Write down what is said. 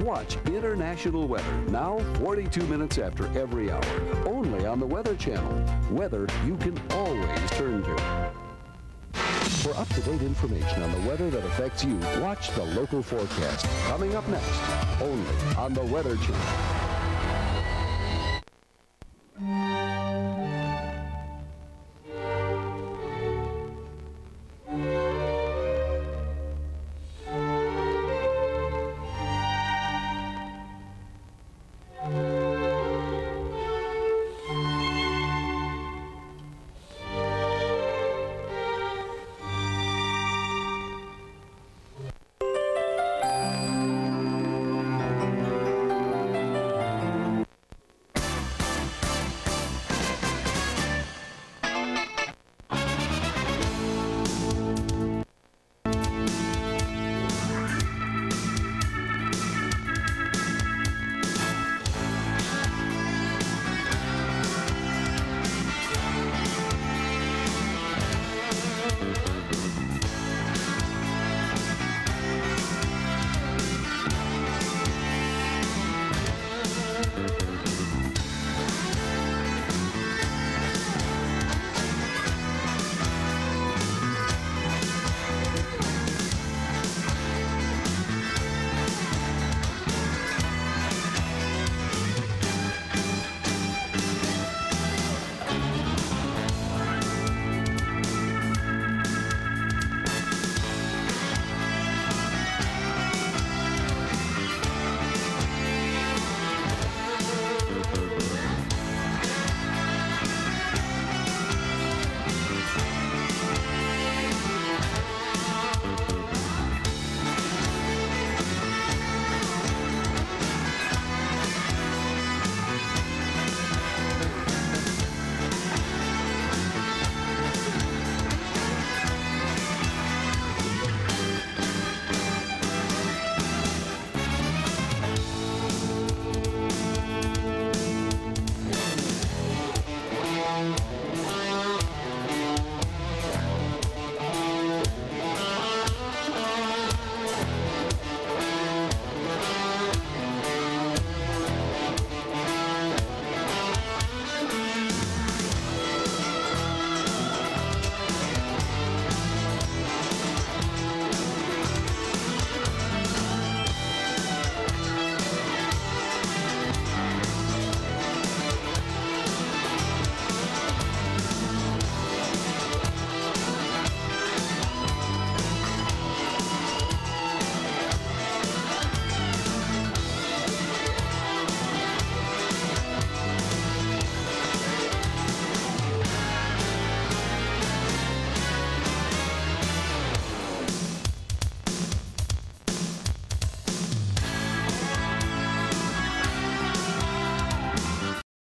Watch international weather, now 42 minutes after every hour, only on the Weather Channel. Weather you can always turn to. For up-to-date information on the weather that affects you, watch the local forecast. Coming up next, only on the Weather Channel.